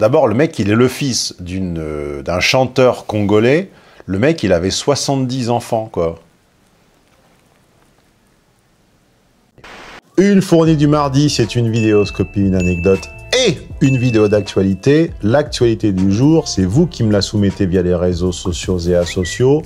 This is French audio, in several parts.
D'abord, le mec, il est le fils d'un chanteur congolais. Le mec, il avait 70 enfants, quoi. Une fournie du mardi, c'est une vidéoscopie, une anecdote et une vidéo d'actualité. L'actualité du jour, c'est vous qui me la soumettez via les réseaux sociaux et asociaux.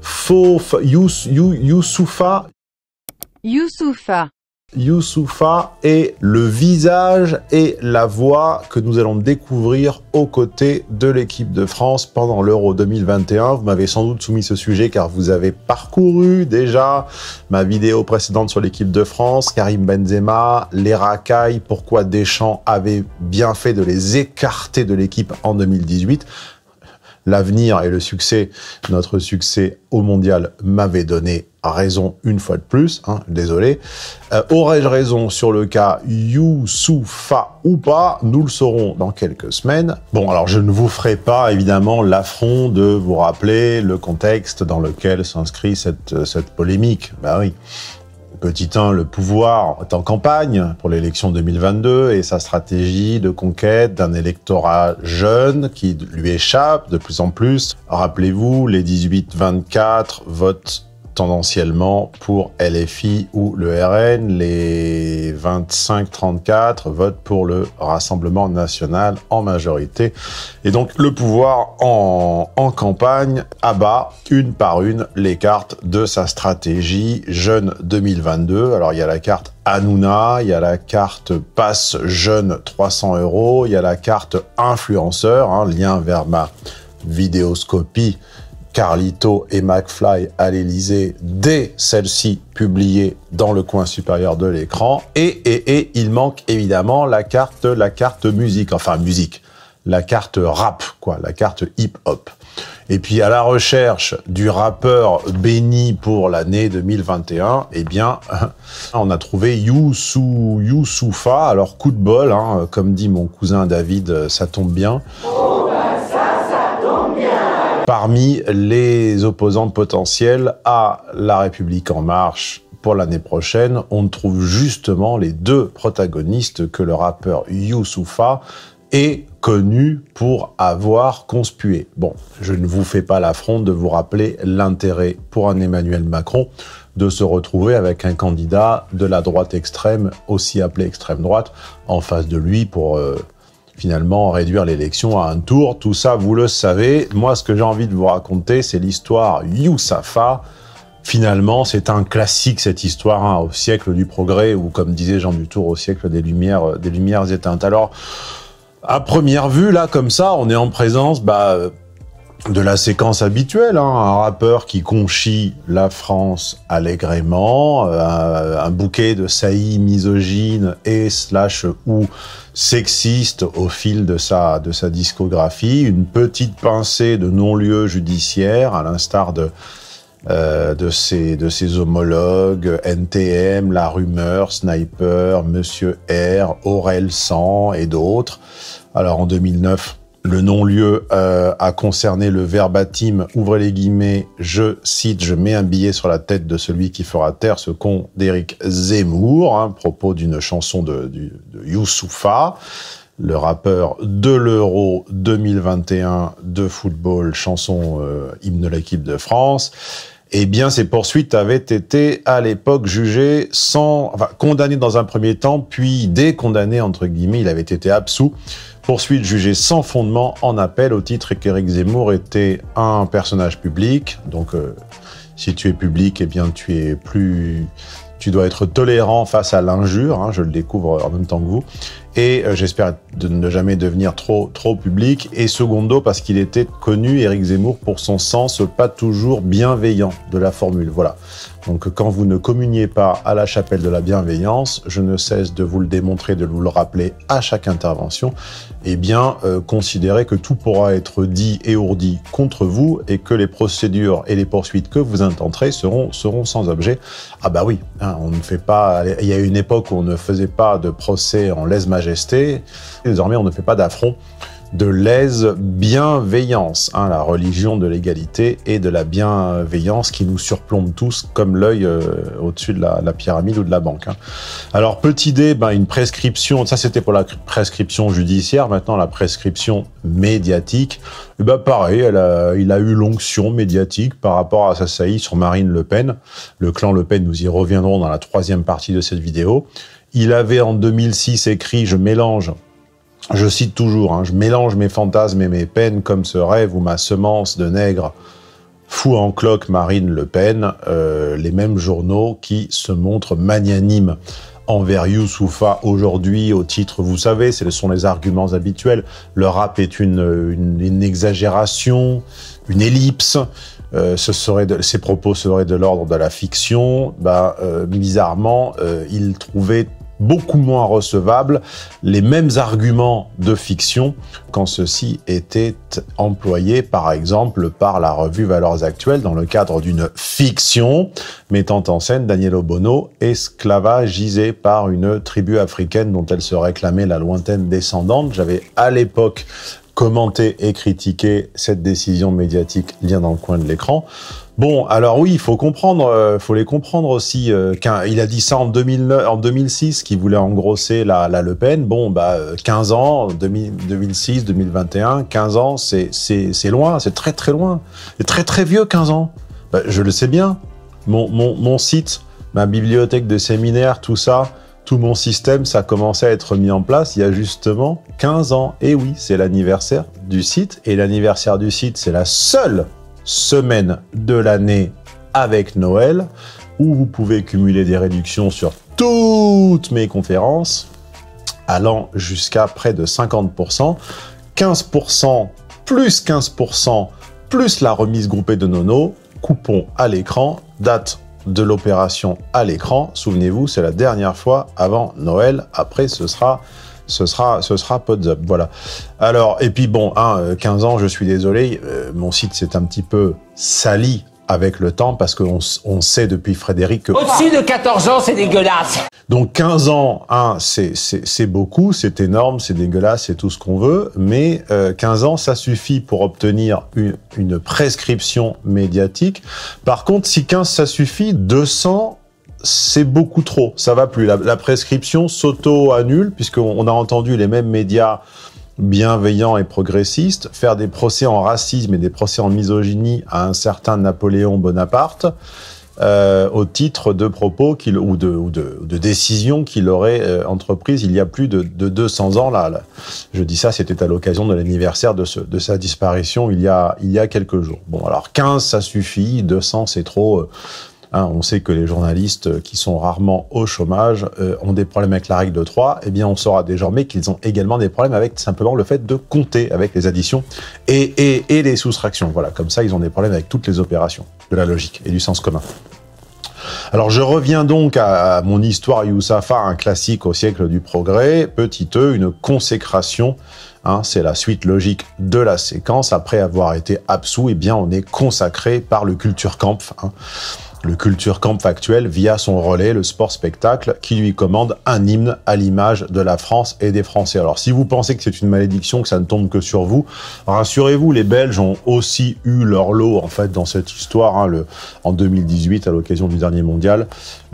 Youssoufa est le visage et la voix que nous allons découvrir aux côtés de l'équipe de France pendant l'Euro 2021. Vous m'avez sans doute soumis ce sujet car vous avez parcouru déjà ma vidéo précédente sur l'équipe de France, Karim Benzema, les racailles, pourquoi Deschamps avait bien fait de les écarter de l'équipe en 2018. L'avenir et le succès, notre succès au mondial m'avait donné raison une fois de plus, hein, désolé. Aurais-je raison sur le cas Youssoufa ou pas? Nous le saurons dans quelques semaines. Bon, alors je ne vous ferai pas évidemment l'affront de vous rappeler le contexte dans lequel s'inscrit cette polémique. Ben oui. Petit 1, le pouvoir est en campagne pour l'élection 2022 et sa stratégie de conquête d'un électorat jeune qui lui échappe de plus en plus. Rappelez-vous, les 18-24 votent tendanciellement pour LFI ou le RN, les 25-34 votent pour le Rassemblement national en majorité. Et donc le pouvoir en campagne abat une par une les cartes de sa stratégie jeune 2022. Alors il y a la carte Hanouna, il y a la carte passe jeune 300 €, il y a la carte influenceur, hein, lien vers ma vidéoscopie Carlito et McFly à l'Élysée, celle-ci publiée dans le coin supérieur de l'écran. Et il manque évidemment la carte musique, enfin musique, la carte rap, quoi, la carte hip-hop. Et puis à la recherche du rappeur béni pour l'année 2021, eh bien, on a trouvé Youssoufa. Alors coup de bol, hein, comme dit mon cousin David, ça tombe bien. Parmi les opposants potentiels à La République En Marche pour l'année prochaine, on trouve justement les deux protagonistes que le rappeur Youssoufa est connu pour avoir conspué. Bon, je ne vous fais pas l'affront de vous rappeler l'intérêt pour un Emmanuel Macron de se retrouver avec un candidat de la droite extrême, aussi appelé extrême droite, en face de lui pour finalement réduire l'élection à un tour. Tout ça, vous le savez. Moi, ce que j'ai envie de vous raconter, c'est l'histoire Youssoufa. Finalement, c'est un classique, cette histoire, hein, au siècle du progrès, ou comme disait Jean Dutour, au siècle des lumières éteintes. Alors, à première vue, là, comme ça, on est en présence de la séquence habituelle, hein, un rappeur qui conchit la France allègrement, un bouquet de saillies misogynes et / ou sexistes au fil de sa discographie, une petite pincée de non-lieux judiciaires, à l'instar de ses homologues, NTM, La Rumeur, Sniper, Monsieur R, Aurel San et d'autres. Alors en 2009, le non-lieu a concerné le verbatim, ouvrez les guillemets, je cite, je mets un billet sur la tête de celui qui fera taire ce con d'Éric Zemmour, hein, propos d'une chanson de Youssoufa, le rappeur de l'Euro 2021 de football, chanson hymne de l'équipe de France. Eh bien, ces poursuites avaient été à l'époque jugées condamnées dans un premier temps, puis décondamnées, entre guillemets, il avait été absous. Poursuite jugée sans fondement en appel au titre qu'Éric Zemmour était un personnage public. Donc, si tu es public, eh bien, tu dois être tolérant face à l'injure. Hein, je le découvre en même temps que vous. Et j'espère de ne jamais devenir trop public. Et secondo, parce qu'il était connu, Éric Zemmour, pour son sens pas toujours bienveillant de la formule. Voilà. Donc quand vous ne communiez pas à la chapelle de la bienveillance, je ne cesse de vous le démontrer, de vous le rappeler à chaque intervention, eh bien considérez que tout pourra être dit et ourdi contre vous et que les procédures et les poursuites que vous intenterez seront sans objet. Ah bah oui, hein, on ne fait pas. Il y a une époque où on ne faisait pas de procès en lèse-majesté, et désormais on ne fait pas d'affront de l'aise-bienveillance, hein, la religion de l'égalité et de la bienveillance qui nous surplombe tous comme l'œil au-dessus de la pyramide ou de la banque. Hein. Alors, petit D, une prescription, ça c'était pour la prescription judiciaire, maintenant la prescription médiatique, pareil, il a eu l'onction médiatique par rapport à sa saillie sur Marine Le Pen. Le clan Le Pen, nous y reviendrons dans la troisième partie de cette vidéo. Il avait en 2006 écrit « Je cite toujours, hein, je mélange mes fantasmes et mes peines comme ce rêve où ma semence de nègre fout en cloque Marine Le Pen, les mêmes journaux qui se montrent magnanimes envers Youssoupha aujourd'hui au titre, vous savez, ce sont les arguments habituels, le rap est une exagération, une ellipse, ses propos seraient de l'ordre de la fiction, bizarrement, il trouvait beaucoup moins recevables les mêmes arguments de fiction quand ceux-ci étaient employés, par exemple, par la revue Valeurs Actuelles dans le cadre d'une fiction mettant en scène Daniel Obono, esclavagisé par une tribu africaine dont elle se réclamait la lointaine descendante. J'avais à l'époque commenté et critiqué cette décision médiatique, lien dans le coin de l'écran. Bon, alors oui, il faut les comprendre aussi. Il a dit ça en 2006, qu'il voulait engrosser la Le Pen. Bon, 15 ans, 2006, 2021, 15 ans, c'est loin, c'est très très loin. C'est très très vieux, 15 ans. Je le sais bien. Mon site, ma bibliothèque de séminaires, tout ça, tout mon système, ça commençait à être mis en place il y a justement 15 ans. Et oui, c'est l'anniversaire du site. Et l'anniversaire du site, c'est la seule semaine de l'année avec Noël, où vous pouvez cumuler des réductions sur toutes mes conférences, allant jusqu'à près de 50%, 15%, plus 15%, plus la remise groupée de Nono, coupon à l'écran, date de l'opération à l'écran. Souvenez-vous, c'est la dernière fois avant Noël. Après, ce sera Pods Up, voilà. Alors, et puis bon, 15 ans, je suis désolé, mon site s'est un petit peu sali avec le temps, parce qu'on sait depuis Frédéric que... Au-dessus de 14 ans, c'est dégueulasse. Donc 15 ans, c'est beaucoup, c'est énorme, c'est dégueulasse, c'est tout ce qu'on veut, mais 15 ans, ça suffit pour obtenir une prescription médiatique. Par contre, si 15, ça suffit, 200... c'est beaucoup trop, ça va plus. La prescription s'auto-annule, puisqu'on a entendu les mêmes médias bienveillants et progressistes faire des procès en racisme et des procès en misogynie à un certain Napoléon Bonaparte, au titre de propos ou de décisions qu'il aurait entreprises il y a plus de 200 ans. Là, je dis ça, c'était à l'occasion de l'anniversaire de sa disparition il y a quelques jours. Bon, alors 15, ça suffit, 200, c'est trop... on sait que les journalistes qui sont rarement au chômage ont des problèmes avec la règle de 3. Eh bien, on saura désormais qu'ils ont également des problèmes avec simplement le fait de compter, avec les additions et les soustractions. Voilà, comme ça, ils ont des problèmes avec toutes les opérations de la logique et du sens commun. Alors, je reviens donc à mon histoire Youssoupha, un classique au siècle du progrès. Petit E, une consécration. C'est la suite logique de la séquence. Après avoir été absous, eh bien, on est consacré par le Kulturkampf. Le Kulturkampf actuel via son relais, le sport-spectacle, qui lui commande un hymne à l'image de la France et des Français. Alors, si vous pensez que c'est une malédiction, que ça ne tombe que sur vous, rassurez-vous, les Belges ont aussi eu leur lot, en fait, dans cette histoire. En 2018, à l'occasion du dernier mondial,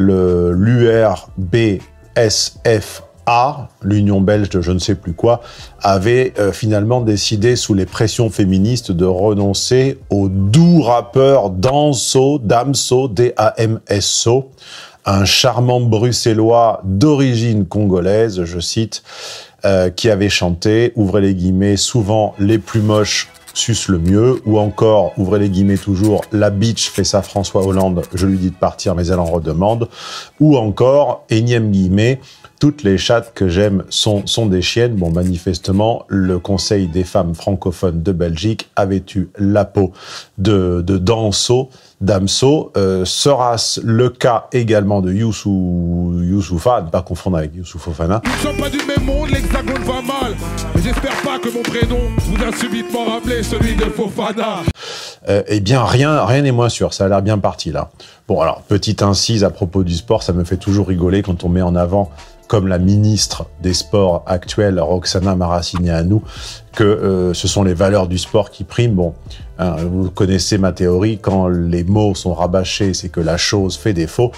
l'URBSF, l'Union belge de je ne sais plus quoi, avait finalement décidé, sous les pressions féministes, de renoncer au doux rappeur Damso, D-A-M-S-O, un charmant bruxellois d'origine congolaise, je cite, qui avait chanté, ouvrez les guillemets, souvent les plus moches suce le mieux, ou encore, ouvrez les guillemets toujours, la bitch fait ça François Hollande, je lui dis de partir mais elle en redemande, ou encore, énième guillemets, toutes les chattes que j'aime sont des chiennes. Bon, manifestement, le Conseil des femmes francophones de Belgique avait eu la peau de Damso. Sera-ce le cas également de Youssoupha, à ne pas confondre avec Youssouf Fofana. Nous ne sommes pas du même monde, l'hexagone va mal. Mais j'espère pas que mon prénom vous a subitement rappelé celui de Fofana. Eh bien, rien n'est moins sûr, ça a l'air bien parti là. Bon, alors, petite incise à propos du sport, ça me fait toujours rigoler quand on met en avant comme la ministre des Sports actuelle, Roxana Maracineanu, que ce sont les valeurs du sport qui priment. Bon, hein, vous connaissez ma théorie, quand les mots sont rabâchés, c'est que la chose fait défaut.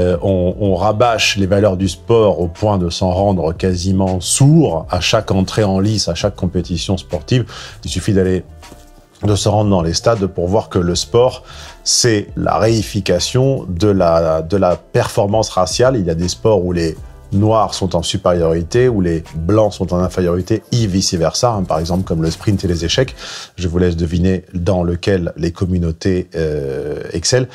On rabâche les valeurs du sport au point de s'en rendre quasiment sourd à chaque entrée en lice, à chaque compétition sportive. Il suffit de se rendre dans les stades pour voir que le sport, c'est la réification de la performance raciale. Il y a des sports où les noirs sont en supériorité, où les blancs sont en infériorité, et vice-versa, hein, par exemple comme le sprint et les échecs. Je vous laisse deviner dans lequel les communautés excellent.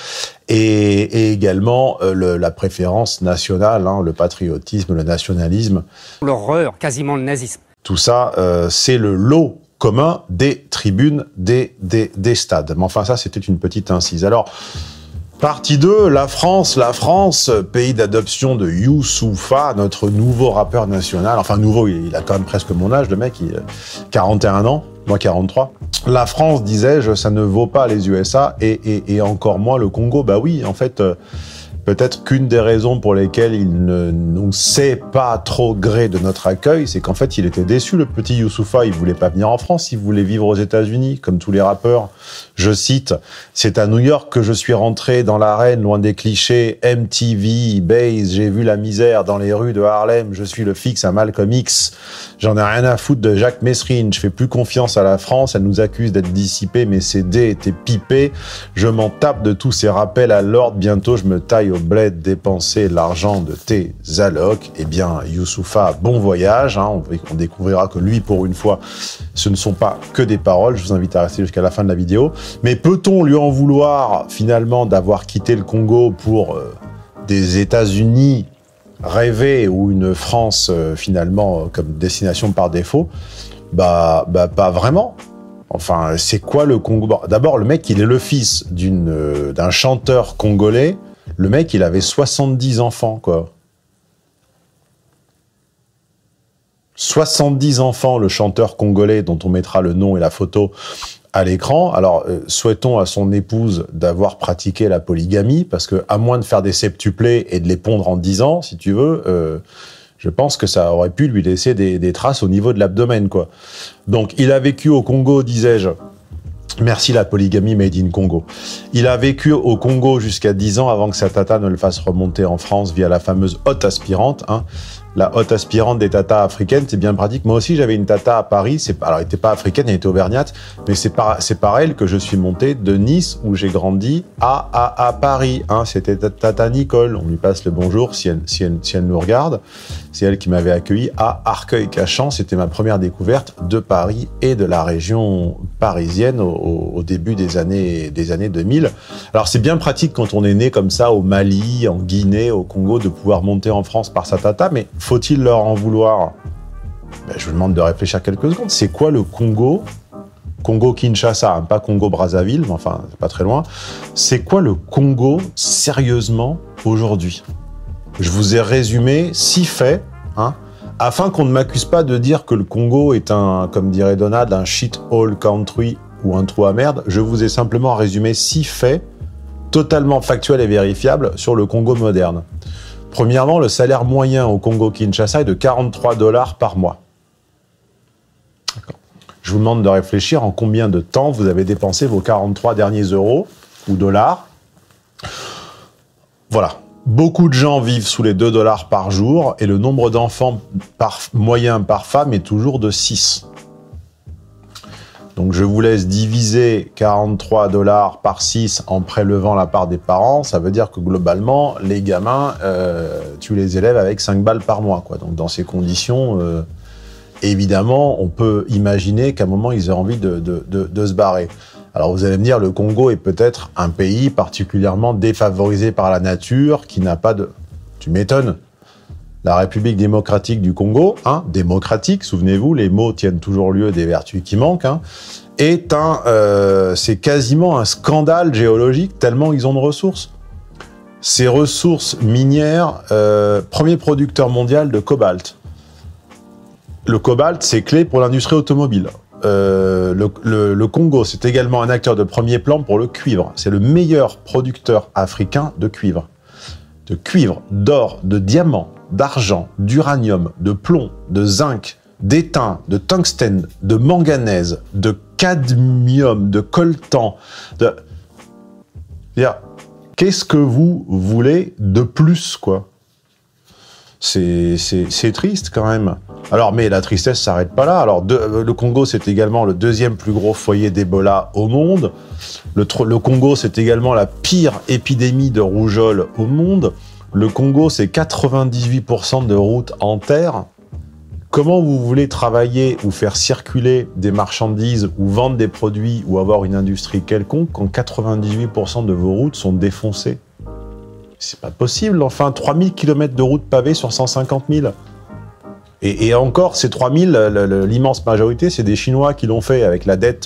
Et également la préférence nationale, hein, le patriotisme, le nationalisme. L'horreur, quasiment le nazisme. Tout ça, c'est le lot commun des tribunes, des stades. Mais enfin, ça, c'était une petite incise. Alors, partie 2, la France, pays d'adoption de Youssoupha, notre nouveau rappeur national. Enfin, nouveau, il a quand même presque mon âge, le mec, il a 41 ans, moi 43. La France, disais-je, ça ne vaut pas les USA et encore moins le Congo. Bah oui, en fait, peut-être qu'une des raisons pour lesquelles il ne nous sait pas trop gré de notre accueil, c'est qu'en fait, il était déçu, le petit Youssoupha. Il voulait pas venir en France, il voulait vivre aux États-Unis, comme tous les rappeurs. Je cite, « C'est à New York que je suis rentré dans l'arène, loin des clichés, MTV, Base, j'ai vu la misère dans les rues de Harlem, je suis le fixe à Malcolm X. J'en ai rien à foutre de Jacques Messrine, je fais plus confiance à la France, elle nous accuse d'être dissipée, mes CD étaient pipés, je m'en tape de tous ces rappels à l'ordre, bientôt je me taille au bled dépenser l'argent de tes allocs. » Eh bien, Youssoupha, bon voyage, hein, on découvrira que lui, pour une fois, ce ne sont pas que des paroles, je vous invite à rester jusqu'à la fin de la vidéo. Mais peut-on lui en vouloir, finalement, d'avoir quitté le Congo pour des États-Unis rêvés ou une France, finalement, comme destination par défaut? Bah pas vraiment. Enfin, c'est quoi le Congo? Bon, d'abord, le mec, il est le fils d'un chanteur congolais. Le mec, il avait 70 enfants, quoi. 70 enfants, le chanteur congolais, dont on mettra le nom et la photo à l'écran. Alors, souhaitons à son épouse d'avoir pratiqué la polygamie, parce que, à moins de faire des septuplés et de les pondre en 10 ans, si tu veux, je pense que ça aurait pu lui laisser des traces au niveau de l'abdomen, quoi. Donc, il a vécu au Congo, disais-je. Merci la polygamie made in Congo. Il a vécu au Congo jusqu'à 10 ans avant que sa tata ne le fasse remonter en France via la fameuse hotte aspirante, hein. La hotte aspirante des tatas africaines, c'est bien pratique. Moi aussi, j'avais une tata à Paris. Alors, elle n'était pas africaine, elle était auvergnate, mais c'est par elle que je suis monté de Nice, où j'ai grandi, à Paris. Hein. C'était tata Nicole. On lui passe le bonjour si elle nous regarde. C'est elle qui m'avait accueilli à Arcueil-Cachan. C'était ma première découverte de Paris et de la région parisienne au début des années 2000. Alors, c'est bien pratique quand on est né comme ça au Mali, en Guinée, au Congo, de pouvoir monter en France par sa tata, mais faut-il leur en vouloir? Je vous demande de réfléchir quelques secondes. C'est quoi le Congo? Congo-Kinshasa, hein, pas Congo-Brazzaville, mais enfin, c'est pas très loin. C'est quoi le Congo, sérieusement, aujourd'hui? Je vous ai résumé 6 faits, hein, afin qu'on ne m'accuse pas de dire que le Congo est comme dirait Donald, un shit-hole country ou un trou à merde. Je vous ai simplement résumé 6 faits totalement factuels et vérifiables sur le Congo moderne. Premièrement, le salaire moyen au Congo-Kinshasa est de 43 $ par mois. Je vous demande de réfléchir en combien de temps vous avez dépensé vos 43 derniers euros ou dollars. Voilà. Beaucoup de gens vivent sous les 2 $ par jour et le nombre d'enfants moyen par femme est toujours de 6. Donc je vous laisse diviser 43 $ par 6 en prélevant la part des parents. Ça veut dire que globalement, les gamins, tu les élèves avec 5 balles par mois, quoi. Donc dans ces conditions, évidemment, on peut imaginer qu'à un moment, ils aient envie de se barrer. Alors vous allez me dire, le Congo est peut-être un pays particulièrement défavorisé par la nature, qui n'a pas de... Tu m'étonnes. La République démocratique du Congo, hein, démocratique, souvenez-vous, les mots tiennent toujours lieu des vertus qui manquent, hein, c'est quasiment un scandale géologique tellement ils ont de ressources. Ces ressources minières, premier producteur mondial de cobalt. Le cobalt, c'est clé pour l'industrie automobile. Le Congo, c'est également un acteur de premier plan pour le cuivre. C'est le meilleur producteur africain de cuivre. De cuivre, d'or, de diamants. d'argent, d'uranium, de plomb, de zinc, d'étain, de tungstène, de manganèse, de cadmium, de coltan, de... Qu'est-ce que vous voulez de plus, quoi? C'est triste, quand même. Alors, mais la tristesse s'arrête pas là. Alors, le Congo, c'est également le deuxième plus gros foyer d'Ebola au monde. Le Congo, c'est également la pire épidémie de rougeole au monde. Le Congo, c'est 98% de routes en terre. Comment vous voulez travailler ou faire circuler des marchandises ou vendre des produits ou avoir une industrie quelconque quand 98% de vos routes sont défoncées? C'est pas possible, enfin, 3000 km de routes pavées sur 150 000. Et encore, ces 3000, l'immense majorité, c'est des Chinois qui l'ont fait avec la dette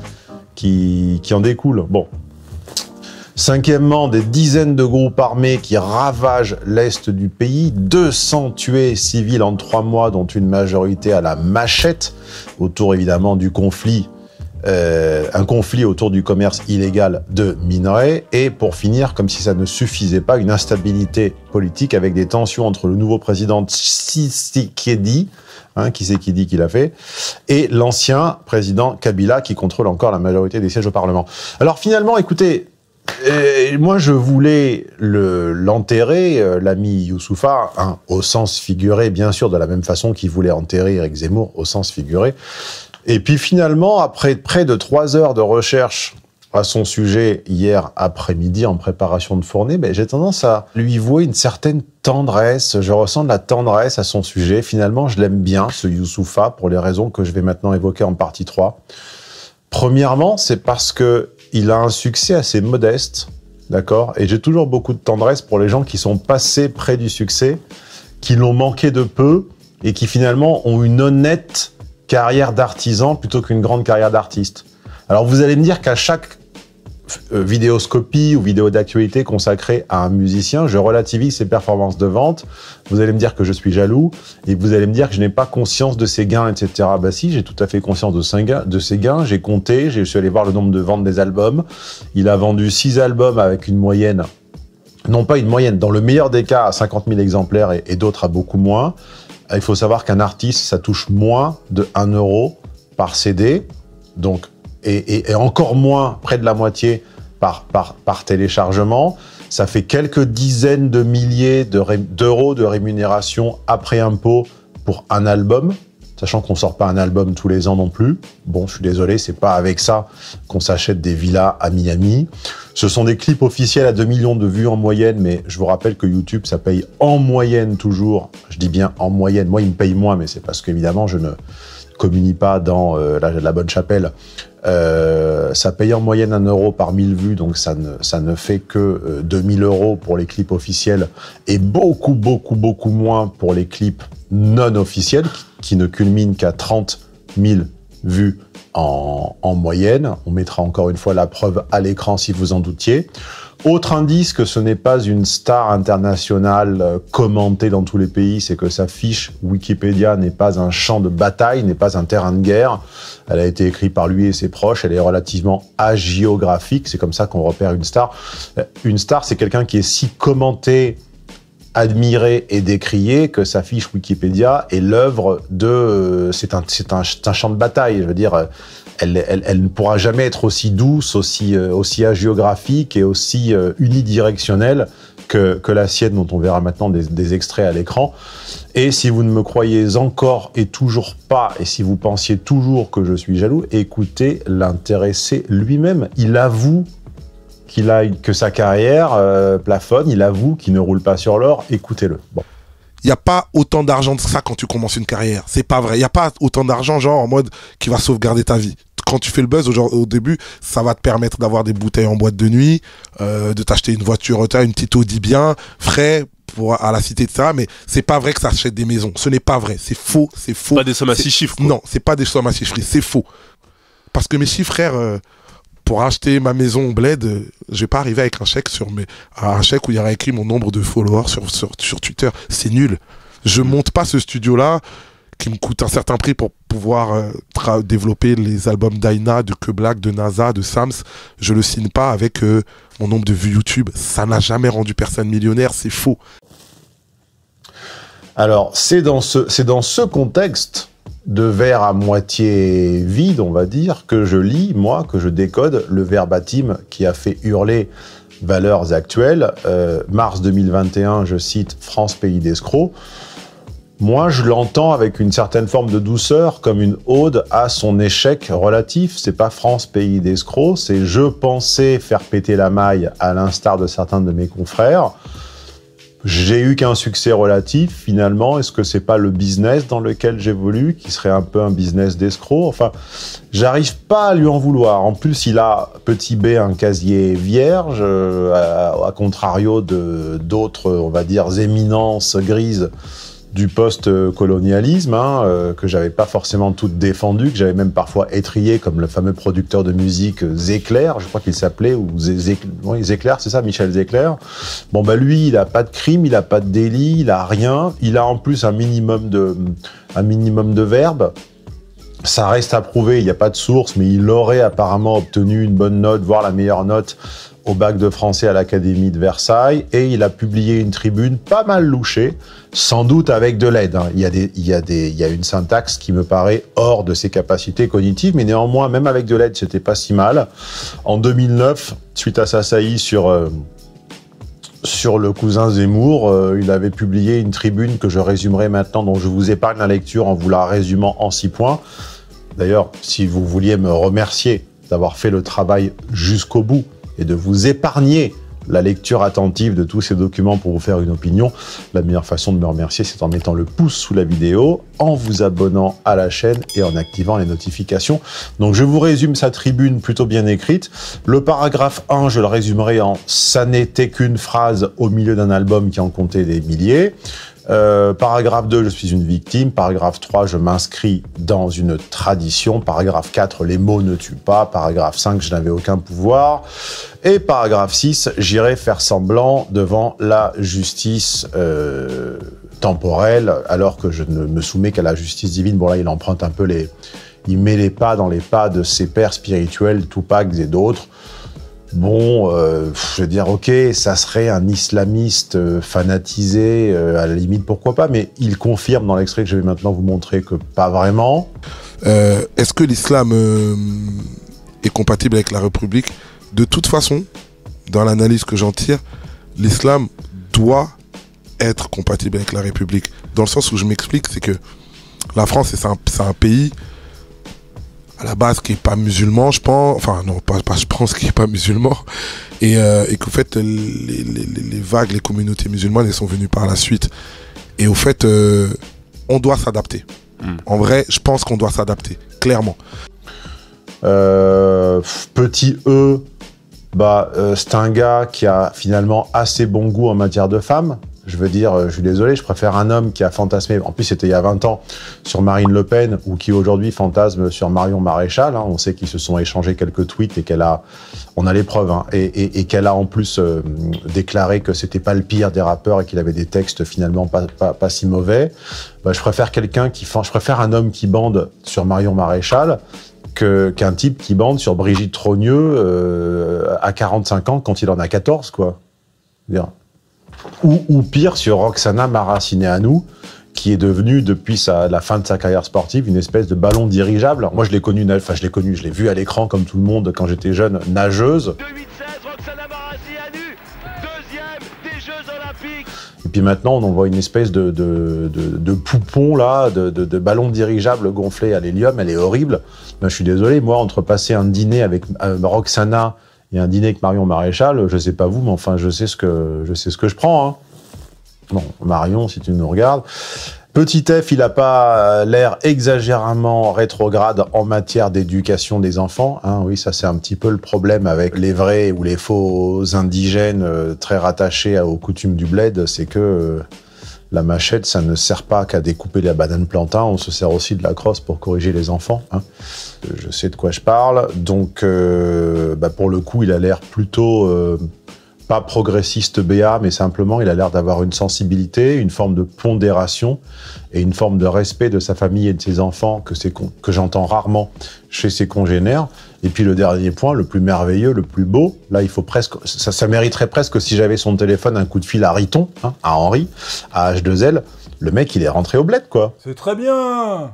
qui en découle. Bon. Cinquièmement, des dizaines de groupes armés qui ravagent l'est du pays, 200 tués civils en 3 mois, dont une majorité à la machette, autour évidemment du conflit, un conflit autour du commerce illégal de minerais, et pour finir, comme si ça ne suffisait pas, une instabilité politique avec des tensions entre le nouveau président Tshisekedi, qui c'est qui dit qu'il a fait, et l'ancien président Kabila qui contrôle encore la majorité des sièges au Parlement. Alors finalement, écoutez, moi, je voulais l'enterrer, l'ami Youssoupha, au sens figuré, bien sûr, de la même façon qu'il voulait enterrer Éric Zemmour, au sens figuré. Et puis finalement, après près de 3 heures de recherche à son sujet hier après-midi en préparation de fournée, j'ai tendance à lui vouer une certaine tendresse. Je ressens de la tendresse à son sujet. Finalement, je l'aime bien, ce Youssoupha, pour les raisons que je vais maintenant évoquer en partie 3. Premièrement, c'est parce que il a un succès assez modeste, d'accord? Et j'ai toujours beaucoup de tendresse pour les gens qui sont passés près du succès, qui l'ont manqué de peu et qui finalement ont une honnête carrière d'artisan plutôt qu'une grande carrière d'artiste. Alors vous allez me dire qu'à chaque vidéoscopie ou vidéo d'actualité consacrée à un musicien, je relativise ses performances de vente. Vous allez me dire que je suis jaloux et vous allez me dire que je n'ai pas conscience de ses gains, etc. Bah si, j'ai tout à fait conscience de ses gains. J'ai compté, je suis allé voir le nombre de ventes des albums. Il a vendu 6 albums avec une moyenne, non pas une moyenne, dans le meilleur des cas à 50 000 exemplaires et d'autres à beaucoup moins. Il faut savoir qu'un artiste, ça touche moins de 1 euro par CD, donc et encore moins, près de la moitié, par téléchargement. Ça fait quelques dizaines de milliers d'euros de rémunération après impôt pour un album, sachant qu'on sort pas un album tous les ans non plus. Bon, je suis désolé, c'est pas avec ça qu'on s'achète des villas à Miami. Ce sont des clips officiels à 2 millions de vues en moyenne, mais je vous rappelle que YouTube, ça paye en moyenne toujours. Je dis bien en moyenne. Moi, il me paye moins, mais c'est parce qu'évidemment, je ne communie pas dans la bonne chapelle. Ça paye en moyenne 1 euro par 1000 vues, donc ça ne fait que 2000 euros pour les clips officiels et beaucoup moins pour les clips non officiels qui ne culminent qu'à 30 000 vues en moyenne. On mettra encore une fois la preuve à l'écran si vous en doutiez. Autre indice que ce n'est pas une star internationale commentée dans tous les pays, c'est que sa fiche Wikipédia n'est pas un champ de bataille, n'est pas un terrain de guerre. Elle a été écrite par lui et ses proches, elle est relativement hagiographique, c'est comme ça qu'on repère une star. Une star, c'est quelqu'un qui est si commenté, admiré et décrié que sa fiche Wikipédia est l'œuvre de... C'est un champ de bataille, je veux dire... Elle ne pourra jamais être aussi douce, aussi hagiographique et aussi unidirectionnelle que la sienne, dont on verra maintenant des extraits à l'écran. Et si vous ne me croyez encore et toujours pas, et si vous pensiez toujours que je suis jaloux, écoutez l'intéressé lui-même. Il avoue que sa carrière plafonne, il avoue qu'il ne roule pas sur l'or, écoutez-le. Bon. Il n'y a pas autant d'argent que ça quand tu commences une carrière. C'est pas vrai. Il n'y a pas autant d'argent, genre, en mode, qui va sauvegarder ta vie. Quand tu fais le buzz, au début, ça va te permettre d'avoir des bouteilles en boîte de nuit, de t'acheter une voiture, une petite Audi bien, frais, à la cité, etc. Mais c'est pas vrai que ça achète des maisons. Ce n'est pas vrai. C'est faux, c'est faux. Pas des sommes à 6 chiffres, quoi. Non, c'est pas des sommes à 6 chiffres. C'est faux. Parce que mes chiffres, frère, pour acheter ma maison au bled, je vais pas arriver avec un chèque un chèque où il y aura écrit mon nombre de followers sur Twitter. C'est nul. Je monte pas ce studio-là qui me coûte un certain prix pour pouvoir développer les albums d'Aina, de Que Black, de NASA, de Sams. Je le signe pas avec mon nombre de vues YouTube. Ça n'a jamais rendu personne millionnaire, c'est faux. Alors, c'est dans ce contexte de verre à moitié vide, on va dire, que je lis, moi, que je décode le verbatim qui a fait hurler Valeurs Actuelles. Mars 2021, je cite « France, pays d'escrocs ». Moi, je l'entends avec une certaine forme de douceur, comme une ode à son échec relatif. C'est pas France, pays d'escrocs, c'est je pensais faire péter la maille à l'instar de certains de mes confrères. J'ai eu qu'un succès relatif, finalement. Est-ce que c'est pas le business dans lequel j'évolue, qui serait un peu un business d'escroc? Enfin, j'arrive pas à lui en vouloir. En plus, il a, petit b, un casier vierge, à contrario d'autres, on va dire, éminences grises du post-colonialisme, que j'avais pas forcément toutes défendues, que j'avais même parfois étrié, comme le fameux producteur de musique Zecler, je crois qu'il s'appelait, ou Zecler, c'est ça, Michel Zecler. Bon, bah lui, il a pas de crime, il a pas de délit, il a rien. Il a en plus un minimum de verbe. Ça reste à prouver, il n'y a pas de source, mais il aurait apparemment obtenu une bonne note, voire la meilleure note au bac de français à l'Académie de Versailles, et il a publié une tribune pas mal louchée, sans doute avec de l'aide. Il y a une syntaxe qui me paraît hors de ses capacités cognitives, mais néanmoins, même avec de l'aide, c'était pas si mal. En 2009, suite à sa saillie sur le cousin Zemmour, il avait publié une tribune que je résumerai maintenant, dont je vous épargne la lecture en vous la résumant en 6 points. D'ailleurs, si vous vouliez me remercier d'avoir fait le travail jusqu'au bout, et de vous épargner la lecture attentive de tous ces documents pour vous faire une opinion, la meilleure façon de me remercier, c'est en mettant le pouce sous la vidéo, en vous abonnant à la chaîne et en activant les notifications. Donc je vous résume sa tribune plutôt bien écrite. Le paragraphe 1, je le résumerai en « ça n'était qu'une phrase au milieu d'un album qui en comptait des milliers ». Paragraphe 2, je suis une victime. Paragraphe 3, je m'inscris dans une tradition. Paragraphe 4, les mots ne tuent pas. Paragraphe 5, je n'avais aucun pouvoir. Et paragraphe 6, j'irai faire semblant devant la justice temporelle, alors que je ne me soumets qu'à la justice divine. Bon là, il emprunte un peu il met les pas dans les pas de ses pères spirituels, Tupac et d'autres. Bon, je veux dire, ok, ça serait un islamiste fanatisé, à la limite, pourquoi pas, mais il confirme dans l'extrait que je vais maintenant vous montrer que pas vraiment. Est-ce que l'islam est compatible avec la République? De toute façon, dans l'analyse que j'en tire, l'islam doit être compatible avec la République. Dans le sens où je m'explique, c'est que la France, c'est un pays à la base qui est pas musulman, je pense, enfin non, pas je pense qu'il est pas musulman, et qu'au fait les vagues, les communautés musulmanes, elles sont venues par la suite, et au fait on doit s'adapter. En vrai, je pense qu'on doit s'adapter, clairement. Petit E, c'est un gars qui a finalement assez bon goût en matière de femmes. Je veux dire, je suis désolé, je préfère un homme qui a fantasmé, en plus c'était il y a 20 ans, sur Marine Le Pen, ou qui aujourd'hui fantasme sur Marion Maréchal. On sait qu'ils se sont échangés quelques tweets et on a les preuves, et qu'elle a en plus déclaré que c'était pas le pire des rappeurs et qu'il avait des textes finalement pas si mauvais. Je préfère je préfère un homme qui bande sur Marion Maréchal qu'un type qui bande sur Brigitte Trogneux à 45 ans quand il en a 14, quoi. Ou pire sur Roxana Maracineanu, qui est devenue, depuis la fin de sa carrière sportive, une espèce de ballon dirigeable. Moi, je l'ai je l'ai vue à l'écran comme tout le monde quand j'étais jeune, nageuse. 2016, Roxana Maracineanu, deuxième des Jeux Olympiques. Et puis maintenant, on en voit une espèce de poupon, là, de ballon dirigeable gonflé à l'hélium. Elle est horrible. Je suis désolé, moi, entre passer un dîner avec Roxana et un dîner avec Marion Maréchal, je sais pas vous, mais enfin, je sais ce que je prends. Bon, Marion, si tu nous regardes. Petit F, il n'a pas l'air exagérément rétrograde en matière d'éducation des enfants. Oui, ça c'est un petit peu le problème avec les vrais ou les faux indigènes très rattachés aux coutumes du bled, c'est que la machette, ça ne sert pas qu'à découper la banane plantain, on se sert aussi de la crosse pour corriger les enfants. Je sais de quoi je parle. Donc, pour le coup, il a l'air plutôt pas progressiste BA, mais simplement, il a l'air d'avoir une sensibilité, une forme de pondération et une forme de respect de sa famille et de ses enfants que j'entends rarement chez ses congénères. Et puis le dernier point, le plus merveilleux, le plus beau, là, il faut presque, ça mériterait presque, si j'avais son téléphone, un coup de fil à Riton, hein, à Henri, à H2L. Le mec, il est rentré au bled, quoi. C'est très bien.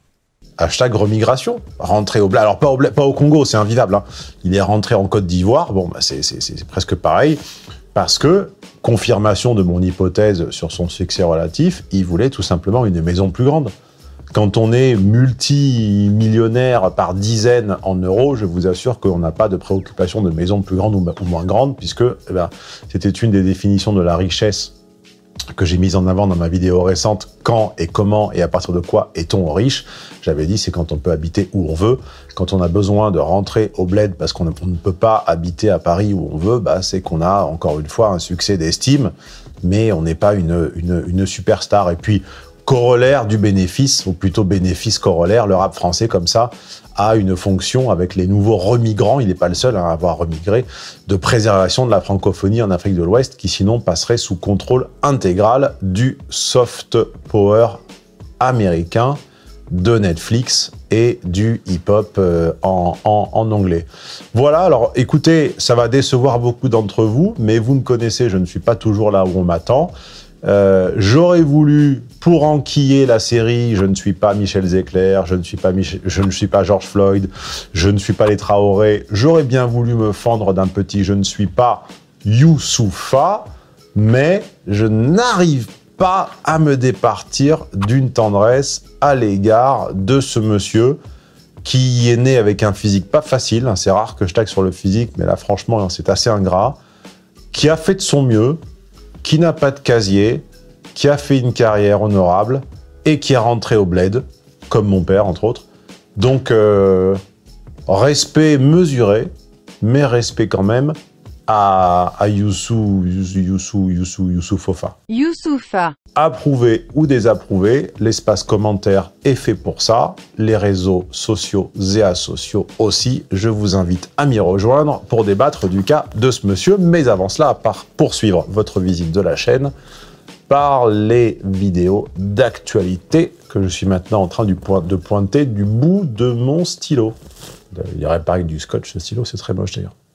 Hashtag remigration, rentré au bled. Alors pas au Congo, c'est invivable. Hein. Il est rentré en Côte d'Ivoire. Bon, bah, c'est presque pareil, parce que confirmation de mon hypothèse sur son succès relatif, il voulait tout simplement une maison plus grande. Quand on est multimillionnaire par dizaines en euros, je vous assure qu'on n'a pas de préoccupation de maison plus grande ou moins grande, puisque c'était une des définitions de la richesse que j'ai mise en avant dans ma vidéo récente, quand et comment et à partir de quoi est-on riche. J'avais dit, c'est quand on peut habiter où on veut. Quand on a besoin de rentrer au bled parce qu'on ne peut pas habiter à Paris où on veut, bah, c'est qu'on a encore une fois un succès d'estime, mais on n'est pas une superstar. Et puis, corollaire du bénéfice, ou plutôt bénéfice corollaire, le rap français comme ça a une fonction avec les nouveaux remigrants, il n'est pas le seul à avoir remigré, de préservation de la francophonie en Afrique de l'Ouest, qui sinon passerait sous contrôle intégral du soft power américain, de Netflix et du hip-hop en anglais. Voilà, alors écoutez, ça va décevoir beaucoup d'entre vous, mais vous me connaissez, je ne suis pas toujours là où on m'attend. J'aurais voulu, pour enquiller la série, je ne suis pas Michel Zecler, je ne suis pas George Floyd, je ne suis pas les Traoré, j'aurais bien voulu me fendre d'un petit je ne suis pas Youssoufa, mais je n'arrive pas à me départir d'une tendresse à l'égard de ce monsieur qui est né avec un physique pas facile, hein, c'est rare que je tague sur le physique, mais là franchement c'est assez ingrat, qui a fait de son mieux, qui n'a pas de casier, qui a fait une carrière honorable et qui est rentré au bled, comme mon père, entre autres. Donc, respect mesuré, mais respect quand même à Youssoufa. Youssoufa. Approuvé ou désapprouvé, l'espace commentaire est fait pour ça, les réseaux sociaux et asociaux aussi. Je vous invite à m'y rejoindre pour débattre du cas de ce monsieur, mais avant cela, à part poursuivre votre visite de la chaîne par les vidéos d'actualité que je suis maintenant en train de pointer du bout de mon stylo. Il n'y aurait pas que du scotch, ce stylo, c'est très moche d'ailleurs.